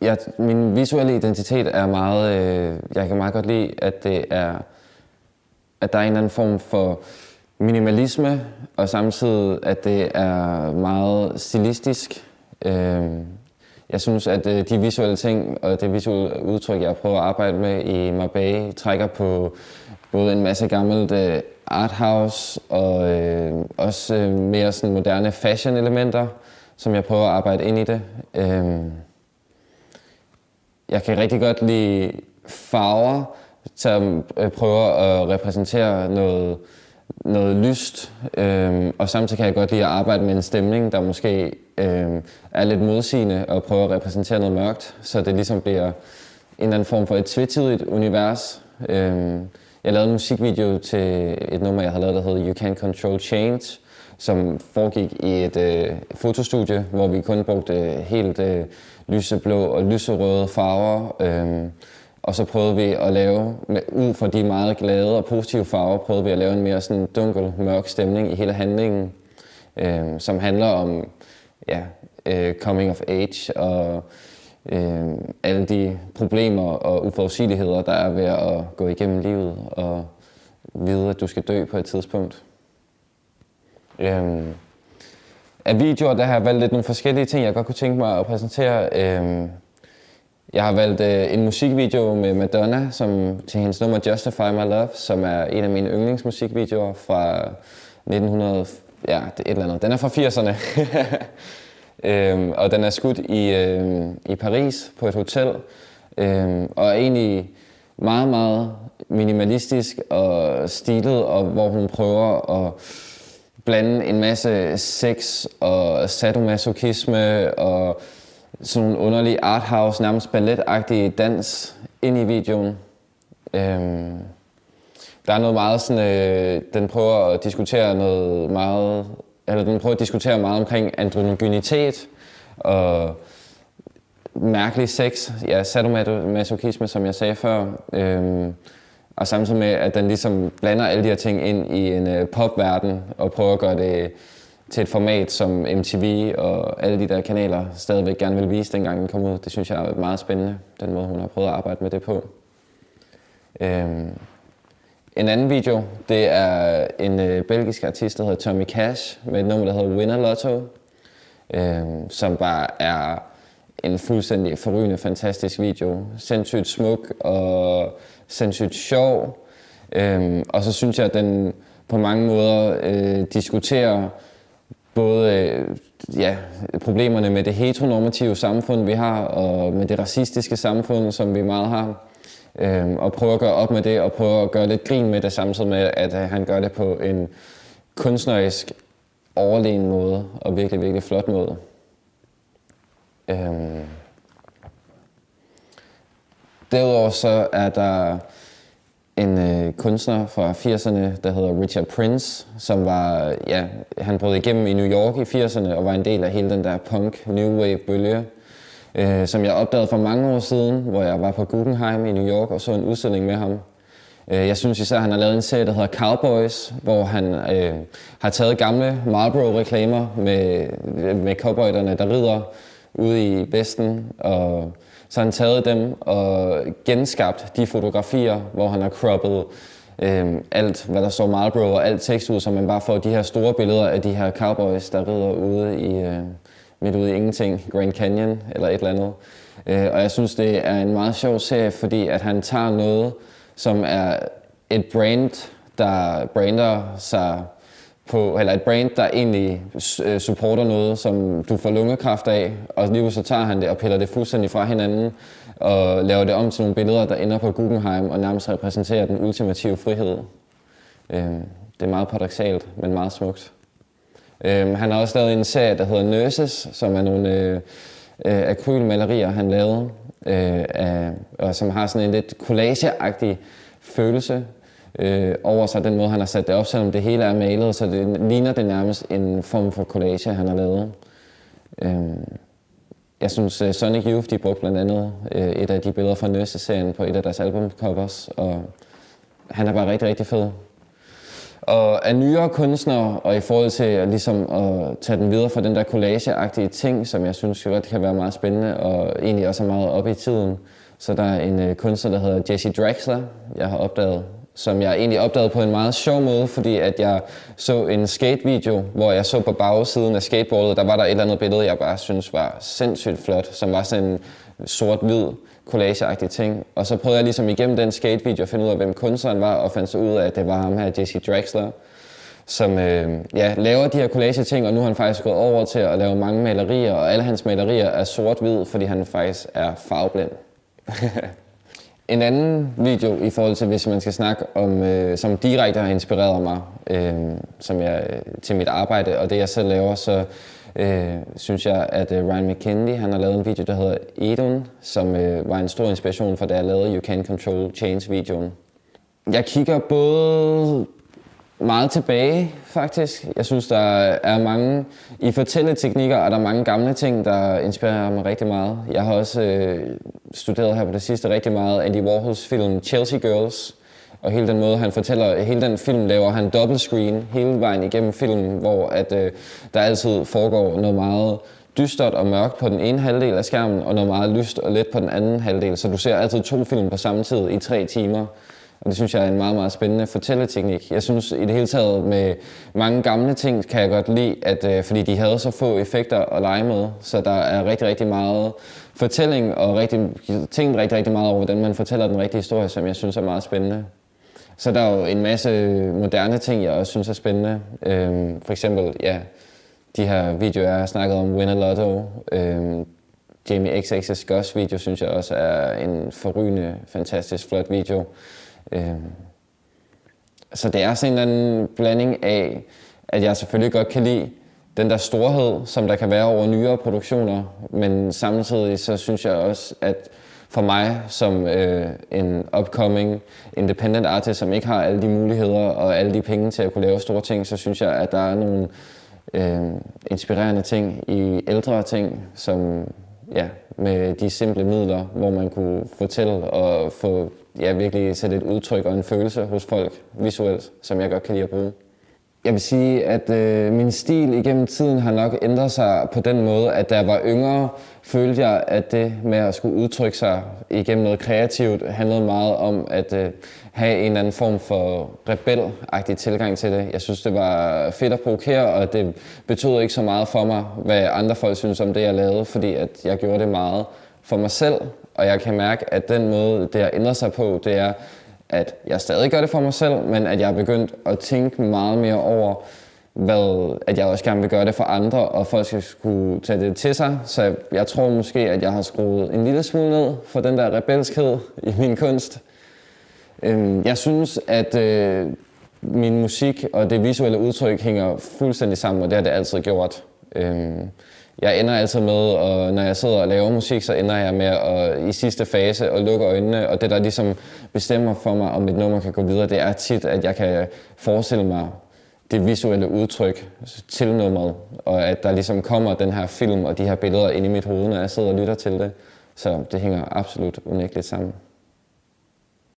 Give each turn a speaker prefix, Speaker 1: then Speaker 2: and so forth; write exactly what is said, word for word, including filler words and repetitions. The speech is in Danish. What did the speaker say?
Speaker 1: jeg, min visuelle identitet er meget... Øh, jeg kan meget godt lide, at det er... At der er en eller anden form for minimalisme, og samtidig, at det er meget stilistisk. Øh, jeg synes, at de visuelle ting og det visuelle udtryk, jeg prøver at arbejde med i MABE, trækker på både en masse gammelt øh, arthouse og øh, også øh, mere sådan moderne fashion-elementer, som jeg prøver at arbejde ind i det. Øh, jeg kan rigtig godt lide farver, som øh, prøver at repræsentere noget, noget lyst, øh, og samtidig kan jeg godt lide at arbejde med en stemning, der måske øh, er lidt modsigende og prøver at repræsentere noget mørkt, så det ligesom bliver en eller anden form for et tvetydigt univers. Øh, jeg lavede en musikvideo til et nummer, jeg havde lavet, der hedder You Can't Control Change, som foregik i et øh, fotostudie, hvor vi kun brugte helt øh, lyseblå og lyserøde farver. Øh, og så prøvede vi at lave, med, ud fra de meget glade og positive farver, prøvede vi at lave en mere sådan dunkel, mørk stemning i hele handlingen, øh, som handler om ja, øh, coming of age og øh, alle de problemer og uforudsigeligheder, der er ved at gå igennem livet og vide, at du skal dø på et tidspunkt. Øhm, af videoer, der har jeg valgt lidt nogle forskellige ting, jeg godt kunne tænke mig at præsentere. Øhm, jeg har valgt øh, en musikvideo med Madonna som, til hendes nummer Justify My Love, som er en af mine yndlingsmusikvideoer fra nitten hundrede, ja, det er et eller andet. Den er fra firserne, øhm, og den er skudt i, øh, i Paris på et hotel, øhm, og er egentlig meget, meget minimalistisk og stilet, og hvor hun prøver at blande en masse sex og sadomasochisme og sådan nogle underlige arthouse, nærmest balletagtige dans ind i videoen. Øhm, der er noget meget sådan, øh, den prøver at diskutere noget meget, eller den prøver at diskutere meget omkring androgynitet og mærkelig sex, ja, sadomasochisme, som jeg sagde før. Øhm, Og samtidig med, at den ligesom blander alle de her ting ind i en uh, popverden og prøver at gøre det til et format, som M T V og alle de der kanaler stadigvæk gerne vil vise, dengang den kom ud. Det synes jeg er meget spændende, den måde hun har prøvet at arbejde med det på. Øhm, en anden video, det er en uh, belgisk artist, der hedder Tommy Cash, med et nummer, der hedder Winner Lotto, øhm, som bare er en fuldstændig forrygende, fantastisk video. Sindssygt smuk og sindssygt sjov. Øhm, og så synes jeg, at den på mange måder øh, diskuterer både øh, ja, problemerne med det heteronormative samfund, vi har, og med det racistiske samfund, som vi meget har. Øhm, og prøver at gøre op med det, og prøver at gøre lidt grin med det, samtidig med, at øh, han gør det på en kunstnerisk overlegen måde, og virkelig, virkelig flot måde. Øhm. Derudover så er der en øh, kunstner fra firserne, der hedder Richard Prince, som var, ja, han brød igennem i New York i firserne og var en del af hele den der punk new wave bølge, øh, som jeg opdagede for mange år siden, hvor jeg var på Guggenheim i New York og så en udstilling med ham. Øh, jeg synes især, at han har lavet en serie, der hedder Cowboys, hvor han øh, har taget gamle Marlboro-reklamer med, med cowboyderne, der rider ude i Vesten, og så har han taget dem og genskabt de fotografier, hvor han har croppet øh, alt, hvad der står Marlboro og alt tekst ud, så man bare får de her store billeder af de her cowboys, der rider ude i, øh, midt ude i ingenting, Grand Canyon eller et eller andet. Øh, og jeg synes, det er en meget sjov serie, fordi at han tager noget, som er et brand, der brander sig på, eller et brand, der egentlig supporter noget, som du får lungekræft af, og lige så tager han det og piller det fuldstændig fra hinanden, og laver det om til nogle billeder, der ender på Guggenheim, og nærmest repræsenterer den ultimative frihed. Det er meget paradoksalt, men meget smukt. Han har også lavet en serie, der hedder Nurses, som er nogle akrylmalerier, han lavede, og som har sådan en lidt collageagtig følelse Øh, over sig, den måde han har sat det op, selvom det hele er malet, så det ligner det nærmest en form for collage, han har lavet. Øh, jeg synes, uh, Sonic Youth, de brugte blandt andet uh, et af de billeder fra Nurse-serien på et af deres albumcovers, og han er bare rigtig, rigtig fed. Og af nyere kunstnere, og i forhold til at, ligesom, at tage den videre fra den der collageagtige ting, som jeg synes godt kan være meget spændende, og egentlig også er meget oppe i tiden. Så der er en uh, kunstner, der hedder Jesse Drexler, jeg har opdaget, som jeg egentlig opdagede på en meget sjov måde, fordi at jeg så en skatevideo, hvor jeg så på bagsiden af skateboardet, der var der et eller andet billede, jeg bare synes var sindssygt flot, som var sådan en sort-hvid collageagtig ting. Og så prøvede jeg ligesom igennem den skatevideo at finde ud af, hvem kunstneren var, og fandt så ud af, at det var ham her, Jesse Drexler, som øh, ja, laver de her collage-ting, og nu har han faktisk gået over til at lave mange malerier, og alle hans malerier er sort-hvid, fordi han faktisk er farveblind. En anden video i forhold til, hvis man skal snakke om, øh, som direkte har inspireret mig øh, som jeg, til mit arbejde, og det jeg selv laver, så øh, synes jeg, at øh, Ryan McKinley, han har lavet en video, der hedder Edun, som øh, var en stor inspiration for, da jeg lavede You Can Control Change-videoen. Jeg kigger både meget tilbage, faktisk. Jeg synes, der er mange i fortælleteknikker, og der er mange gamle ting, der inspirerer mig rigtig meget. Jeg har også øh, studeret her på det sidste rigtig meget Andy Warhols film Chelsea Girls, og hele den måde, han fortæller, hele den film laver han double screen hele vejen igennem filmen, hvor at, øh, der altid foregår noget meget dystert og mørkt på den ene halvdel af skærmen, og noget meget lyst og let på den anden halvdel, så du ser altid to film på samme tid i tre timer. Og det synes jeg er en meget, meget spændende fortælleteknik. Jeg synes i det hele taget med mange gamle ting, kan jeg godt lide, at, øh, fordi de havde så få effekter at lege med. Så der er rigtig, rigtig meget fortælling og rigtig, tænkt rigtig, rigtig meget over, hvordan man fortæller den rigtige historie, som jeg synes er meget spændende. Så der er jo en masse moderne ting, jeg også synes er spændende. Øhm, for eksempel, ja, de her videoer, jeg har snakket om, Win a Lotto. Øhm, Jamie X X's Goss video, synes jeg også er en forrygende, fantastisk flot video. Øhm, så det er sådan en eller anden blanding af, at jeg selvfølgelig godt kan lide den der storhed, som der kan være over nyere produktioner, men samtidig så synes jeg også, at for mig som øh, en upcoming independent artist, som ikke har alle de muligheder og alle de penge til at kunne lave store ting, så synes jeg, at der er nogle øh, inspirerende ting i ældre ting, som ja, med de simple midler, hvor man kunne fortælle og få ja, virkelig sætte et udtryk og en følelse hos folk visuelt, som jeg godt kan lide at bruge. Jeg vil sige, at øh, min stil igennem tiden har nok ændret sig på den måde, at da jeg var yngre, følte jeg, at det med at skulle udtrykke sig igennem noget kreativt handlede meget om at øh, have en eller anden form for rebel-agtig tilgang til det. Jeg synes, det var fedt at provokere, og det betød ikke så meget for mig, hvad andre folk synes om det, jeg lavede, fordi at jeg gjorde det meget for mig selv. Og jeg kan mærke, at den måde, det har ændret sig på, det er, at jeg stadig gør det for mig selv, men at jeg er begyndt at tænke meget mere over, hvad, at jeg også gerne vil gøre det for andre, og folk skal skulle tage det til sig. Så jeg tror måske, at jeg har skruet en lille smule ned for den der rebelskhed i min kunst. Jeg synes, at min musik og det visuelle udtryk hænger fuldstændig sammen, og det har det altid gjort. Jeg ender altid med, og når jeg sidder og laver musik, så ender jeg med at i sidste fase at lukke øjnene, og det der ligesom bestemmer for mig, om et nummer kan gå videre, det er tit, at jeg kan forestille mig det visuelle udtryk til nummeret, og at der ligesom kommer den her film og de her billeder ind i mit hoved, når jeg sidder og lytter til det. Så det hænger absolut unægteligt sammen.